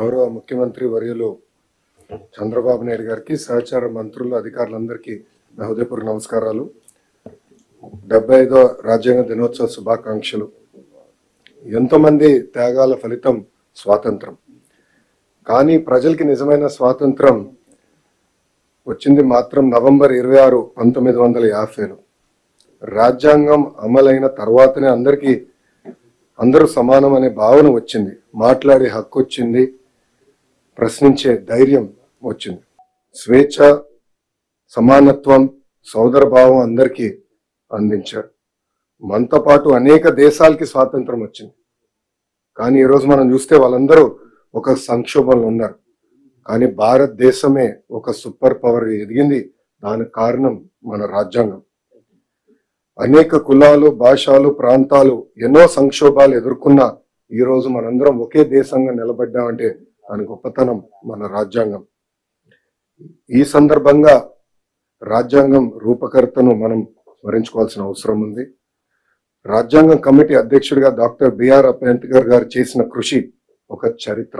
గౌరవ ముఖ్యమంత్రి వర్యులు చంద్రబాబు నాయుడు గారికి, సహచార మంత్రులు, అధికారులందరికీ నా హృదయపూర్వక నమస్కారాలు. 75వ రాజ్యాంగ దినోత్సవ శుభాకాంక్షలు. ఎంతోమంది త్యాగాల ఫలితం స్వాతంత్రం. కానీ ప్రజలకి నిజమైన స్వాతంత్రం వచ్చింది మాత్రం నవంబర్ 26, 1950లో. రాజ్యాంగం అమలైన తర్వాతనే అందరూ సమానం అనే భావన వచ్చింది. మాట్లాడే హక్కు వచ్చింది, ప్రశ్నించే ధైర్యం వచ్చింది. స్వేచ్ఛ, సమానత్వం, సోదర భావం అందరికీ అందించారు. మనతో పాటు అనేక దేశాలకి స్వాతంత్రం వచ్చింది. కానీ ఈరోజు మనం చూస్తే వాళ్ళందరూ ఒక సంక్షోభంలో ఉన్నారు. కానీ భారతదేశమే ఒక సూపర్ పవర్ ఎదిగింది. దానికి కారణం మన రాజ్యాంగం. అనేక కులాలు, భాషలు, ప్రాంతాలు ఎన్నో సంక్షోభాలు ఎదుర్కొన్న ఈరోజు మనందరం ఒకే దేశంగా నిలబడ్డామంటే దాని గొప్పతనం మన రాజ్యాంగం. ఈ సందర్భంగా రాజ్యాంగం రూపకర్తను మనం స్మరించుకోవాల్సిన అవసరం ఉంది. రాజ్యాంగం కమిటీ అధ్యక్షుడిగా డాక్టర్ బిఆర్ అంబేద్కర్ గారు చేసిన కృషి ఒక చరిత్ర.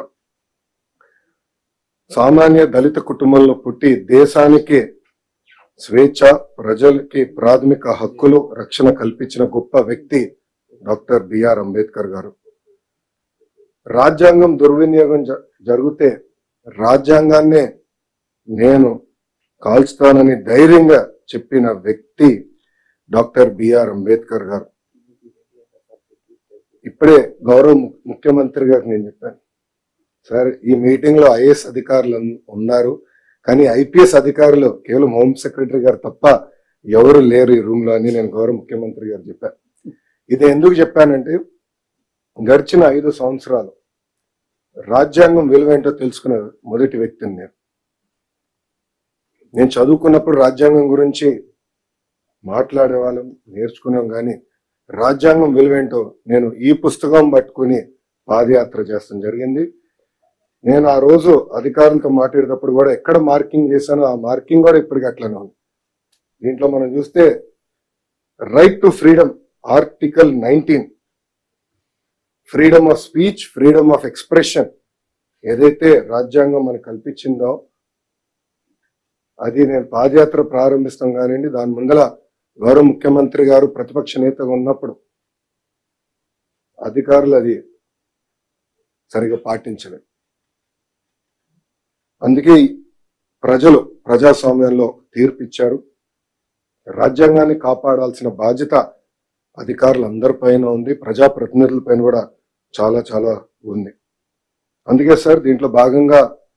సామాన్య దళిత కుటుంబంలో పుట్టి దేశానికి స్వేచ్ఛ, ప్రజలకి ప్రాథమిక హక్కులు, రక్షణ కల్పించిన గొప్ప వ్యక్తి డాక్టర్ బిఆర్ అంబేద్కర్ గారు. రాజ్యాంగం దుర్వినియోగం జరిగితే రాజ్యాంగాన్నే నేను కాల్చుతానని ధైర్యంగా చెప్పిన వ్యక్తి డాక్టర్ బిఆర్ అంబేద్కర్ గారు. ఇప్పుడే గౌరవ ముఖ్యమంత్రి గారికి నేను చెప్పాను, సార్ ఈ మీటింగ్ లో ఐఏఎస్ అధికారులు ఉన్నారు, కానీ ఐపీఎస్ అధికారులు కేవలం హోమ్ సెక్రటరీ గారు తప్ప ఎవరు లేరు ఈ రూమ్ లో అని నేను గౌరవ ముఖ్యమంత్రి గారు చెప్పాను. ఇది ఎందుకు చెప్పానంటే గడిచిన 5 సంవత్సరాలు రాజ్యాంగం విలువేంటో తెలుసుకున్న మొదటి వ్యక్తిని నేను చదువుకున్నప్పుడు రాజ్యాంగం గురించి మాట్లాడే వాళ్ళం, నేర్చుకున్నాం. కానీ రాజ్యాంగం విలువేంటో నేను ఈ పుస్తకం పట్టుకుని పాదయాత్ర చేస్తాం జరిగింది. నేను ఆ రోజు అధికారులతో మాట్లాడేటప్పుడు కూడా ఎక్కడ మార్కింగ్ చేశానో ఆ మార్కింగ్ కూడా ఇప్పటికీ అట్లనే ఉంది. దీంట్లో మనం చూస్తే right to freedom, article 19, freedom of speech, freedom of expression ఏదైతే రాజ్యాంగం మనకు కల్పించిందో అది నేను పాదయాత్ర ప్రారంభిస్తాం కానివ్వండి, దాని ముందల గౌరవ ముఖ్యమంత్రి గారు ప్రతిపక్ష నేతగా ఉన్నప్పుడు అధికారులు అది సరిగా పాటించలేదు. అందుకే ప్రజలు ప్రజాస్వామ్యంలో తీర్పిచ్చారు. రాజ్యాంగాన్ని కాపాడాల్సిన బాధ్యత అధికారులందరిపైన ఉంది, ప్రజాప్రతినిధులపైన కూడా చాలా చాలా ఉంది. అందుకే సార్ దీంట్లో భాగంగా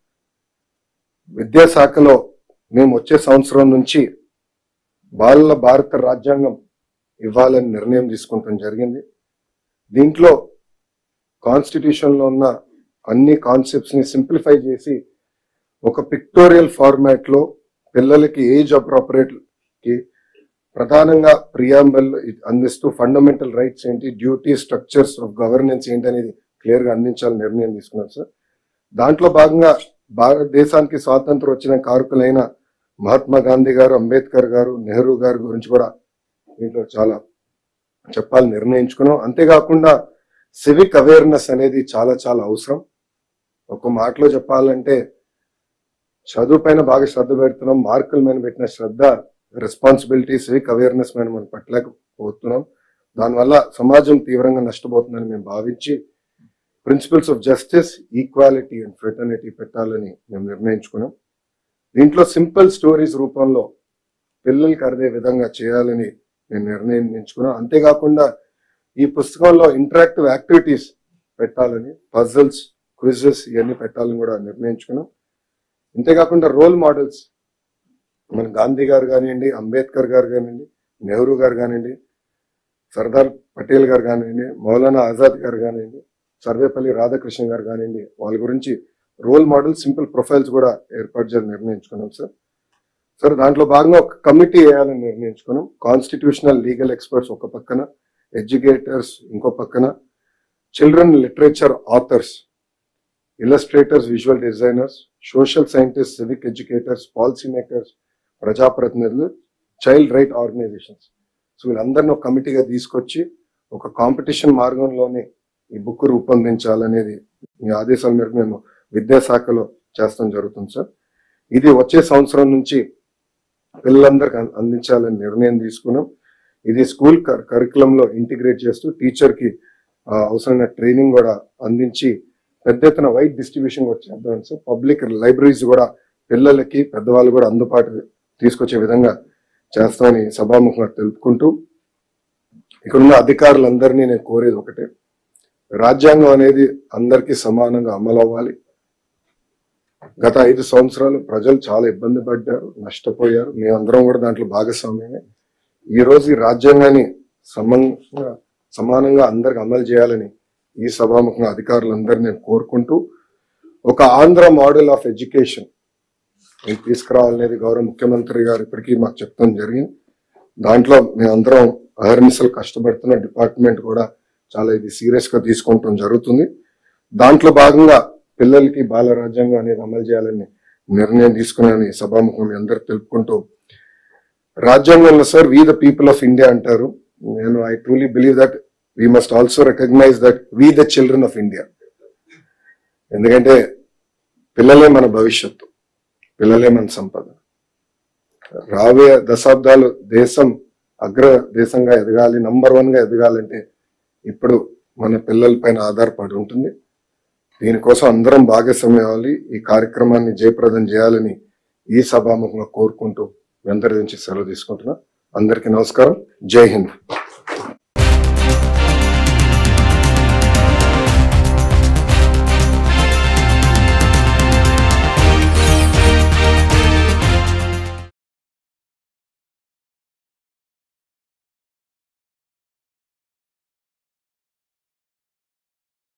విద్యాశాఖలో మేము వచ్చే సంవత్సరం నుంచి బాలల భారత రాజ్యాంగం ఇవ్వాలని నిర్ణయం తీసుకుంటాం జరిగింది. దీంట్లో కాన్స్టిట్యూషన్ లో ఉన్న అన్ని కాన్సెప్ట్స్ ని సింప్లిఫై చేసి ఒక పిక్టోరియల్ ఫార్మాట్ లో పిల్లలకి ఏజ్ అప్రోప్రియేట్ కి ప్రధానంగా ప్రియాంబల్ అందిస్తూ ఫండమెంటల్ రైట్స్ ఏంటి, డ్యూటీ, స్ట్రక్చర్స్ ఆఫ్ గవర్నెన్స్ ఏంటి అనేది క్లియర్ గా అందించాలని నిర్ణయం తీసుకున్నాం సార్. దాంట్లో భాగంగా భారతదేశానికి స్వాతంత్రం వచ్చిన కారకులైన మహాత్మా గాంధీ గారు, అంబేద్కర్ గారు, నెహ్రూ గారి గురించి కూడా దీంట్లో చాలా చెప్పాలని నిర్ణయించుకున్నాం. అంతేకాకుండా సివిక్ అవేర్నెస్ అనేది చాలా చాలా అవసరం. ఒక మాటలో చెప్పాలంటే చదువు పైన బాగా శ్రద్ధ పెడుతున్నాం, మార్కుల మీద పెట్టిన శ్రద్ధ, రెస్పాన్సిబిలిటీ, సివిక్ అవేర్నెస్ మీద మనం పట్టలేకపోతున్నాం. దానివల్ల సమాజం తీవ్రంగా నష్టపోతుందని మేము భావించి principles of justice, equality and fraternity పెట్టాలని మేము నిర్ణయించుకున్నాం. దీంట్లో సింపుల్ స్టోరీస్ రూపంలో పిల్లలకి అర్థే విధంగా చేయాలని నేను నిర్ణయించుకున్నాం. అంతేకాకుండా ఈ పుస్తకంలో ఇంటరాక్టివ్ యాక్టివిటీస్ పెట్టాలని, పజిల్స్, క్విజెస్ ఇవన్నీ పెట్టాలని కూడా నిర్ణయించుకున్నాం. అంతేకాకుండా రోల్ మోడల్స్ మన గాంధీ గారు కానివ్వండి, అంబేద్కర్ గారు కానివ్వండి, నెహ్రూ గారు కానివ్వండి, సర్దార్ పటేల్ గారు కానివ్వండి, మౌలానా ఆజాద్ గారు కానివ్వండి, సర్వేపల్లి రాధాకృష్ణ గారు కానివ్వండి, వాళ్ళ గురించి రోల్ మోడల్, సింపుల్ ప్రొఫైల్స్ కూడా ఏర్పాటు చేయాలని నిర్ణయించుకున్నాం సార్. దాంట్లో భాగంగా ఒక కమిటీ వేయాలని నిర్ణయించుకున్నాం. కాన్స్టిట్యూషనల్ లీగల్ ఎక్స్పర్ట్స్ ఒక పక్కన, ఎడ్యుకేటర్స్ ఇంకో పక్కన, children literature authors, illustrators, visual designers, social scientist, civic educators, policy makers, ప్రజాప్రతినిధులు, చైల్డ్ రైట్ ఆర్గనైజేషన్స్. సో వీళ్ళందరినీ ఒక కమిటీగా తీసుకొచ్చి ఒక కాంపిటీషన్ మార్గంలోనే ఈ బుక్ రూపొందించాలనేది మీ ఆదేశాల మేరకు మేము విద్యాశాఖలో చేస్తాం జరుగుతుంది సార్. ఇది వచ్చే సంవత్సరం నుంచి పిల్లలందరికీ అందించాలని నిర్ణయం తీసుకున్నాం. ఇది స్కూల్ కరికులంలో ఇంటిగ్రేట్ చేస్తూ టీచర్కి అవసరమైన ట్రైనింగ్ కూడా అందించి పెద్ద ఎత్తున వైడ్ డిస్ట్రిబ్యూషన్ కూడా చేద్దాం సార్. పబ్లిక్ లైబ్రరీస్ కూడా పిల్లలకి పెద్దవాళ్ళు కూడా అందుబాటు తీసుకొచ్చే విధంగా చేస్తామని సభాముఖంగా తెలుపుకుంటూ, ఇక్కడున్న అధికారులందరినీ నేను కోరేది ఒకటే, రాజ్యాంగం అనేది అందరికీ సమానంగా అమలు అవ్వాలి. గత 5 సంవత్సరాలు ప్రజలు చాలా ఇబ్బంది పడ్డారు, నష్టపోయారు. మేమందరం కూడా దాంట్లో భాగస్వామ్యమే. ఈ రోజు ఈ రాజ్యాంగాన్ని సమానంగా అందరికి అమలు చేయాలని ఈ సభాముఖంగా అధికారులందరినీ నేను కోరుకుంటూ, ఒక ఆంధ్ర మోడల్ ఆఫ్ ఎడ్యుకేషన్ తీసుకురావాలనేది గౌరవ ముఖ్యమంత్రి గారు ఇప్పటికీ మాకు చెప్తాం జరిగింది. దాంట్లో మేమందరం అహర్నిశలు కష్టపడుతున్న డిపార్ట్మెంట్ కూడా చాలా ఇది సీరియస్ గా తీసుకుంటాం జరుగుతుంది. దాంట్లో భాగంగా పిల్లలకి బాల రాజ్యాంగం అనేది అమలు చేయాలని నిర్ణయం తీసుకున్నానని సభాముఖం మీ అందరు తెలుపుకుంటూ, రాజ్యాంగంలో sir we the people of India అంటారు. నేను I truly believe that we must also recognise that we the children of India. ఎందుకంటే పిల్లలే మన భవిష్యత్తు, పిల్లలే మన సంపద. రాబోయే దశాబ్దాలు దేశం అగ్ర దేశంగా ఎదగాలి, నంబర్ 1 గా ఎదగాలంటే ఇప్పుడు మన పిల్లల పైన ఆధారపడి ఉంటుంది. దీనికోసం అందరం భాగస్వామ్యం అవ్వాలి. ఈ కార్యక్రమాన్ని జయప్రదం చేయాలని ఈ సభాముఖంగా కోరుకుంటూ అందరి నుంచి సెలవు తీసుకుంటున్నా. అందరికీ నమస్కారం. జై హింద్.